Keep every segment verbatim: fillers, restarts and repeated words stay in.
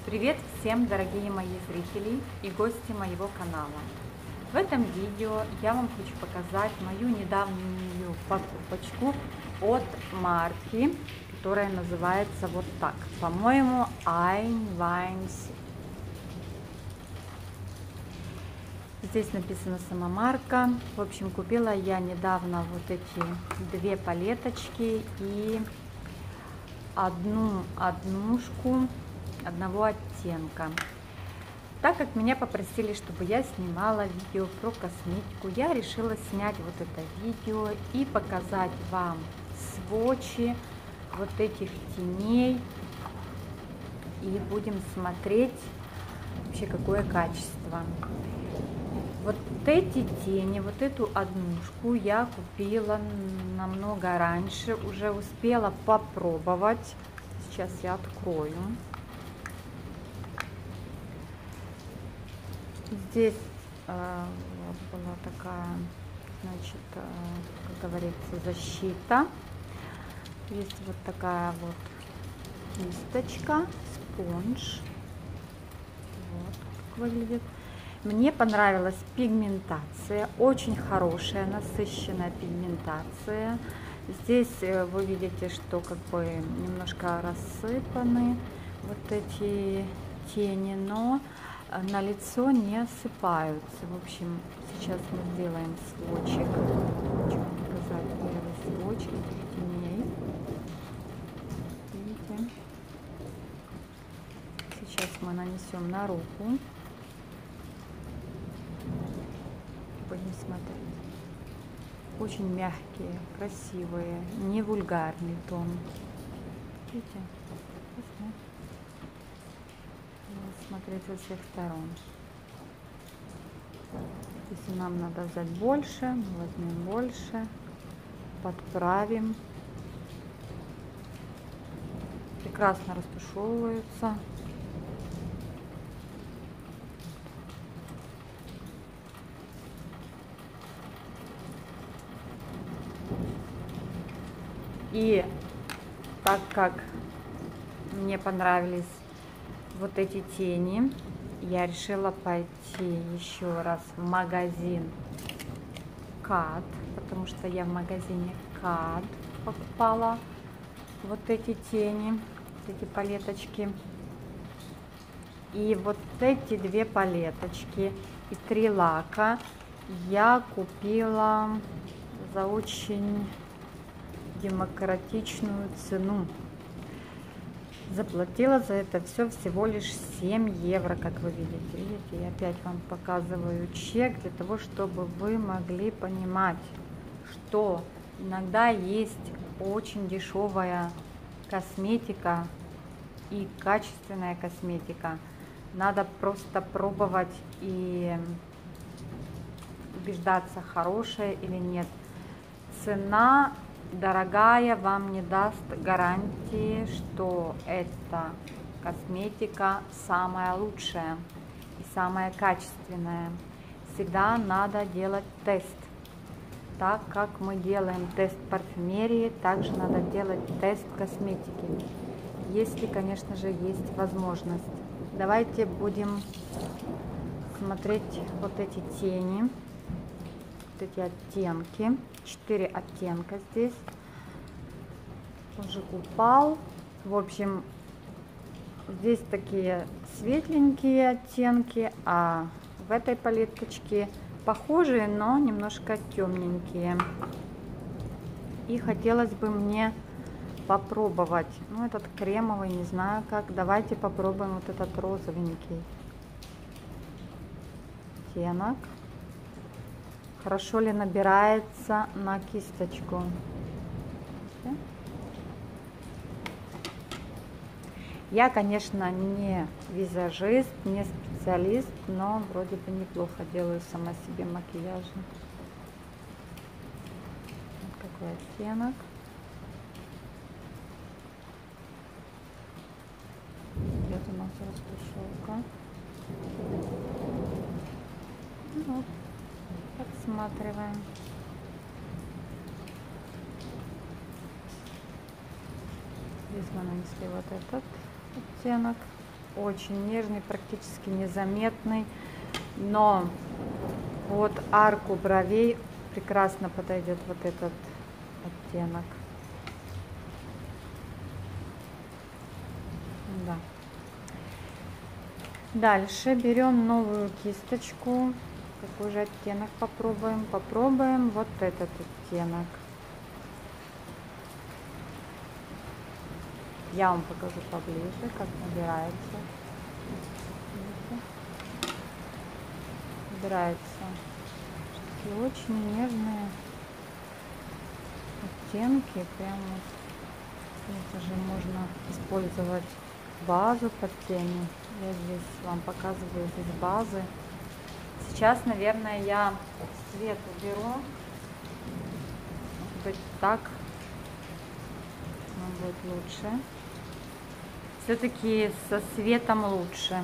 Привет всем, дорогие мои зрители и гости моего канала. В этом видео я вам хочу показать мою недавнюю покупочку от марки, которая называется вот так. По-моему, Einweins. Здесь написана сама марка. В общем, купила я недавно вот эти две палеточки и одну однушку одного оттенка. Так как меня попросили, чтобы я снимала видео про косметику, я решила снять вот это видео и показать вам сводчи вот этих теней. И будем смотреть вообще, какое качество. Вот эти тени, вот эту однушку я купила намного раньше, уже успела попробовать. Сейчас я открою. Здесь э, вот была такая, значит, э, как говорится, защита. Есть вот такая вот кисточка, спонж. Вот как выглядит. Мне понравилась пигментация, очень хорошая, насыщенная пигментация. Здесь вы видите, что как бы немножко рассыпаны вот эти тени, но на лицо не осыпаются. В общем, сейчас мы сделаем сводчик. Хочу показать первый сводч этих теней. Видите? Сейчас мы нанесем на руку. Будем смотреть. Очень мягкие, красивые, не вульгарный тон. Видите? Смотреть со всех сторон. Если нам надо взять больше, мы возьмем больше, подправим. Прекрасно растушевываются. И так как мне понравились вот эти тени, я решила пойти еще раз в магазин Кад, потому что я в магазине Кад покупала вот эти тени, эти палеточки. И вот эти две палеточки и три лака я купила за очень демократичную цену. Заплатила за это все всего лишь семь евро, как вы видите. Видите, я опять вам показываю чек для того, чтобы вы могли понимать, что иногда есть очень дешевая косметика и качественная косметика. Надо просто пробовать и убеждаться, хорошая или нет. Цена дорогая вам не даст гарантии, что эта косметика самая лучшая и самая качественная. Всегда надо делать тест. Так как мы делаем тест парфюмерии, также надо делать тест косметики. Если, конечно же, есть возможность. Давайте будем смотреть вот эти тени, вот эти оттенки. Четыре оттенка здесь. Тоже упал. В общем, здесь такие светленькие оттенки, а в этой палеточке похожие, но немножко темненькие. И хотелось бы мне попробовать. Ну, этот кремовый, не знаю как. Давайте попробуем вот этот розовенький оттенок. Хорошо ли набирается на кисточку? Я, конечно, не визажист, не специалист, но вроде бы неплохо делаю сама себе макияж. Вот такой оттенок. Идет у нас растушевка. Вот. Подсматриваем. Здесь мы нанесли вот этот оттенок. очень нежный, практически незаметный, но вот арку бровей прекрасно подойдет вот этот оттенок. Да. Дальше берем новую кисточку. Какой же оттенок попробуем? Попробуем вот этот оттенок. Я вам покажу поближе, как набирается. Набирается такие очень нежные оттенки. Прям вот это же можно использовать базу под тени. Я здесь вам показываю здесь базы. Сейчас, наверное, я цвет уберу. Может быть, так он будет лучше. Все-таки со светом лучше.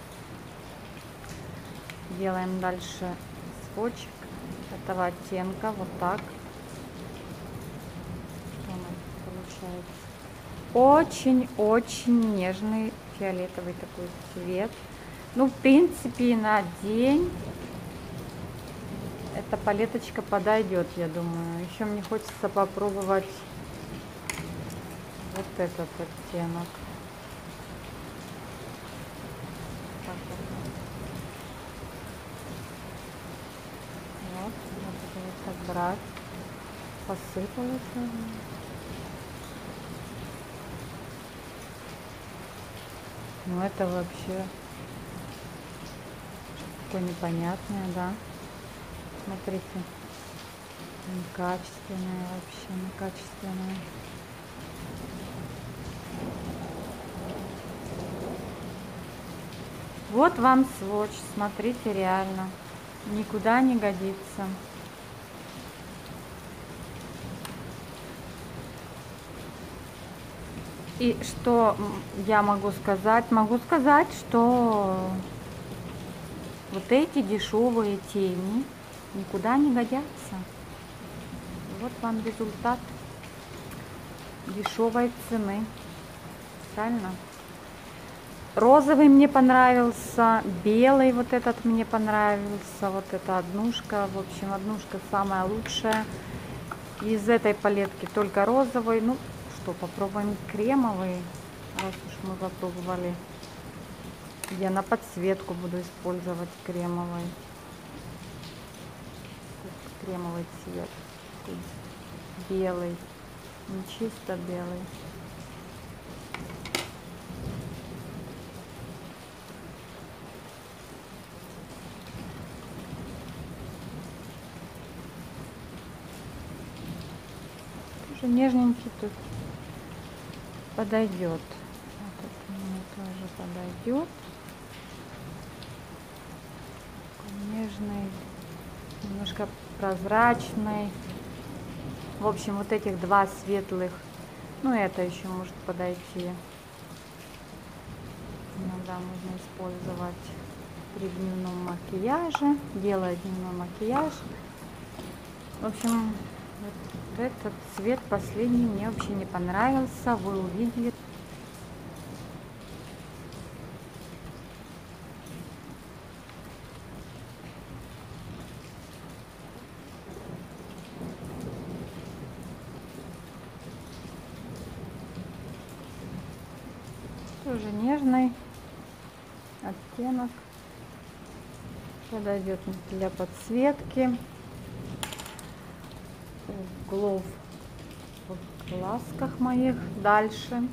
Делаем дальше сводчик этого оттенка. Вот так. Что у нас получается? Очень-очень нежный фиолетовый такой цвет. Ну, в принципе, на день эта палеточка подойдет, я думаю. Еще мне хочется попробовать вот этот оттенок. Вот, надо вот так брать. Посыпалось. Ну, это вообще такое непонятное, да. Смотрите, некачественное вообще, некачественное. Вот вам сводч, смотрите, реально никуда не годится. И что я могу сказать? Могу сказать, что вот эти дешевые тени никуда не годятся. Вот вам результат дешевой цены. Правильно? Розовый мне понравился, белый вот этот мне понравился, вот эта однушка. В общем, однушка самая лучшая. Из этой палетки только розовый. Ну что, попробуем кремовый, раз уж мы попробовали. Я на подсветку буду использовать кремовый. Кремовый цвет. Белый. Не чисто белый. Тоже нежненький тут подойдет. Вот это мне тоже подойдет. Нежный, немножко прозрачный. В общем, вот этих два светлых. Ну, это еще может подойти. Иногда можно использовать при дневном макияже. Делая дневной макияж. В общем, вот этот цвет последний мне вообще не понравился. Вы увидели. Тоже нежный оттенок, подойдет для подсветки. Глов в глазках моих. Дальше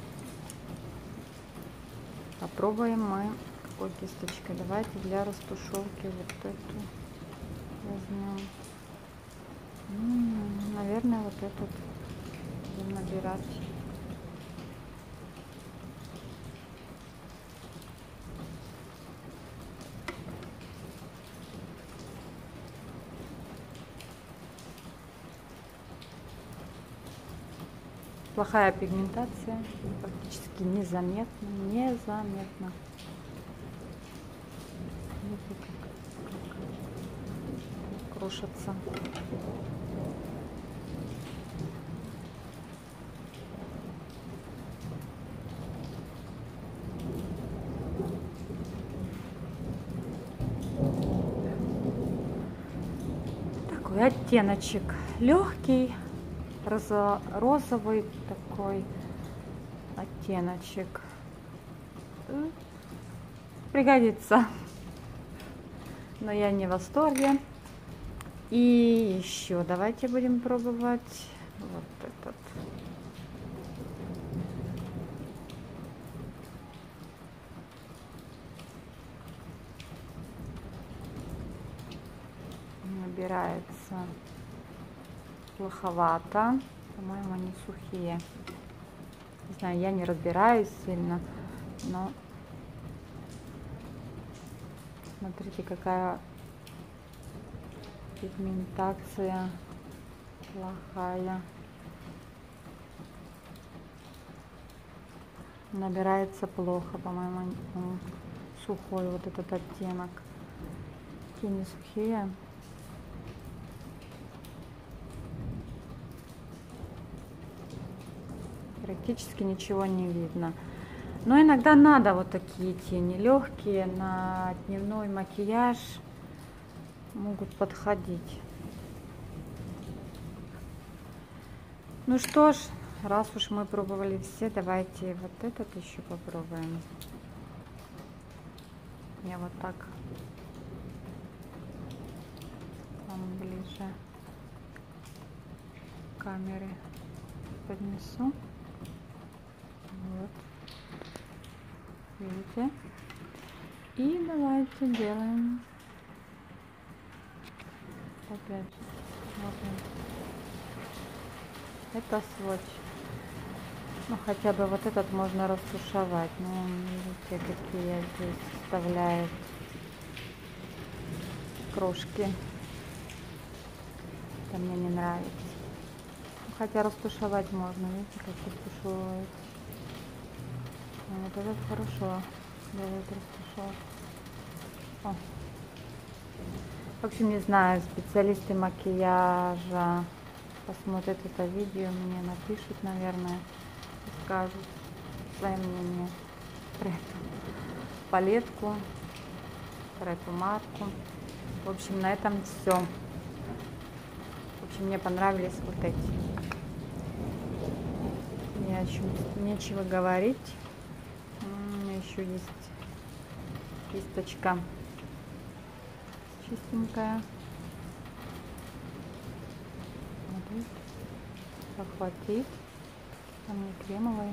попробуем мы какой кисточкой. Давайте для растушевки вот эту возьмем. М-м, наверное, вот этот будем набирать. Плохая пигментация, практически незаметно, незаметно. Видите, как, как крошится. такой оттеночек легкий, розо розовый такой оттеночек. Пригодится. Но я не в восторге. И еще давайте будем пробовать вот этот. Набирается плоховато. По-моему, они сухие. Не знаю, я не разбираюсь сильно, но смотрите, какая пигментация плохая. Набирается плохо, по-моему, сухой вот этот оттенок. Тени сухие. Практически ничего не видно. Но иногда надо вот такие тени легкие на дневной макияж, могут подходить. Ну что ж, раз уж мы пробовали все, давайте вот этот еще попробуем. Я вот так вам ближе к камере поднесу. Вот. Видите? И давайте делаем опять смотрим. Это сводч. Ну хотя бы вот этот можно растушевать. Но видите, какие здесь вставляет крошки. Это мне не нравится. Хотя растушевать можно, видите, как растушевывается. Вот этот хорошо делает растушевку. О. В общем, не знаю, специалисты макияжа посмотрят это видео, мне напишут, наверное, и скажут свое мнение про эту палетку, про эту марку. В общем, на этом все. В общем, мне понравились вот эти. Ни о чем, нечего говорить. У меня еще есть кисточка чистенькая. Вот, похватить. Там не кремовые.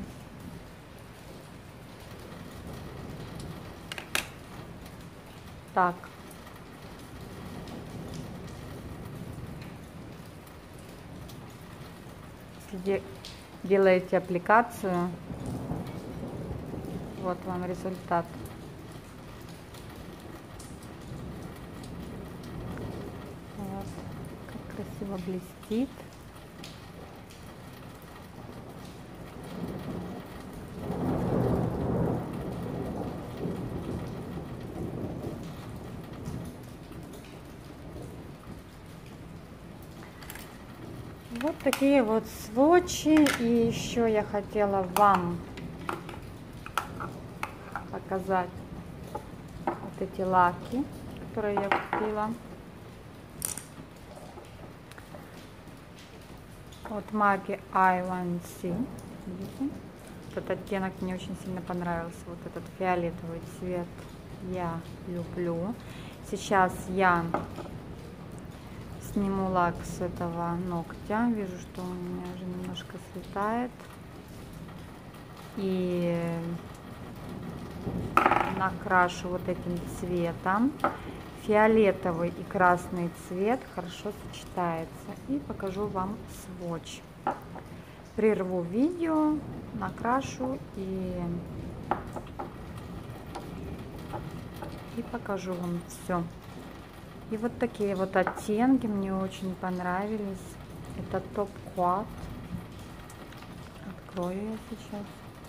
Так. Если делаете аппликацию, вот вам результат. Вот, как красиво блестит. Вот такие вот сводчи. И еще я хотела вам показать вот эти лаки, которые я купила от марки Island Sea. Видите? Этот оттенок мне очень сильно понравился. Вот этот фиолетовый цвет я люблю. Сейчас я сниму лак с этого ногтя. Вижу, что у меня уже немножко слетает. И накрашу вот этим цветом. Фиолетовый и красный цвет хорошо сочетается. И покажу вам сводч. Прерву видео, накрашу и, и покажу вам все. И вот такие вот оттенки мне очень понравились. Это Top Quad. Открою я сейчас.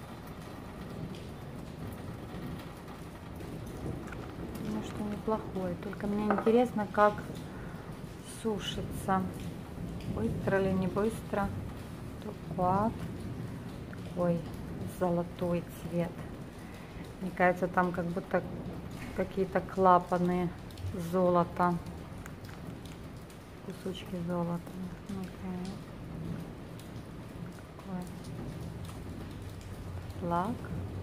Ну что, неплохой. Только мне интересно, как сушится. Быстро или не быстро. Top Quad. Такой золотой цвет. Мне кажется, там как будто какие-то клапаны золота. кусочки золота. Okay. Такой лак.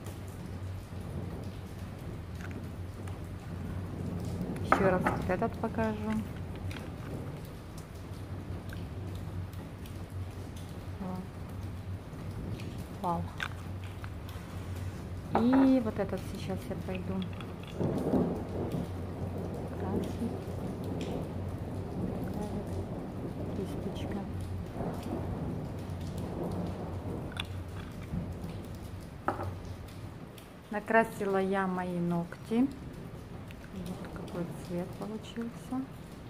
Еще раз вот этот покажу. Вот. Вау. И вот этот сейчас я пойду красить. Такая вот кисточка. Накрасила я мои ногти. Вот какой цвет получился.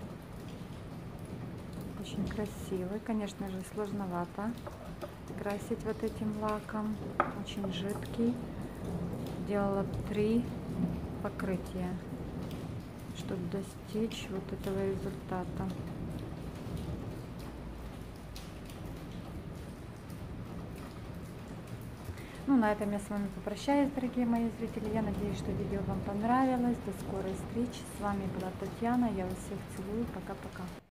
Очень красивый. Конечно же, сложновато красить вот этим лаком. Очень жидкий. Делала три покрытия, чтобы достичь вот этого результата. Ну, на этом я с вами попрощаюсь, дорогие мои зрители. Я надеюсь, что видео вам понравилось. До скорой встречи. С вами была Татьяна. Я вас всех целую. Пока-пока.